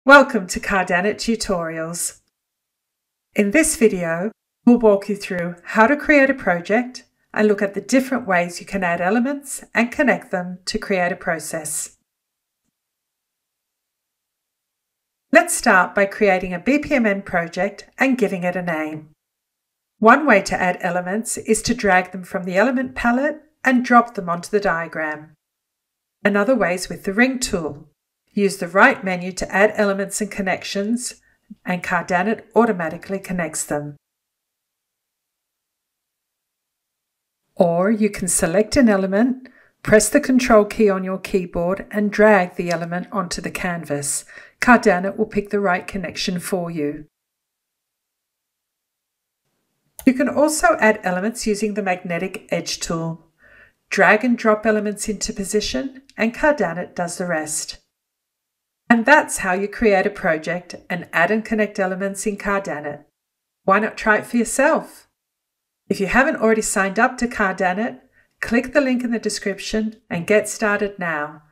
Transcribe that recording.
Welcome to Cardanit Tutorials. In this video, we'll walk you through how to create a project and look at the different ways you can add elements and connect them to create a process. Let's start by creating a BPMN project and giving it a name. One way to add elements is to drag them from the element palette and drop them onto the diagram. Another way is with the ring tool. Use the right menu to add elements and connections, and Cardanit automatically connects them. Or you can select an element, press the Control key on your keyboard and drag the element onto the canvas. Cardanit will pick the right connection for you. You can also add elements using the magnetic edge tool. Drag and drop elements into position, and Cardanit does the rest. And that's how you create a project and add and connect elements in Cardanit. Why not try it for yourself? If you haven't already signed up to Cardanit, click the link in the description and get started now.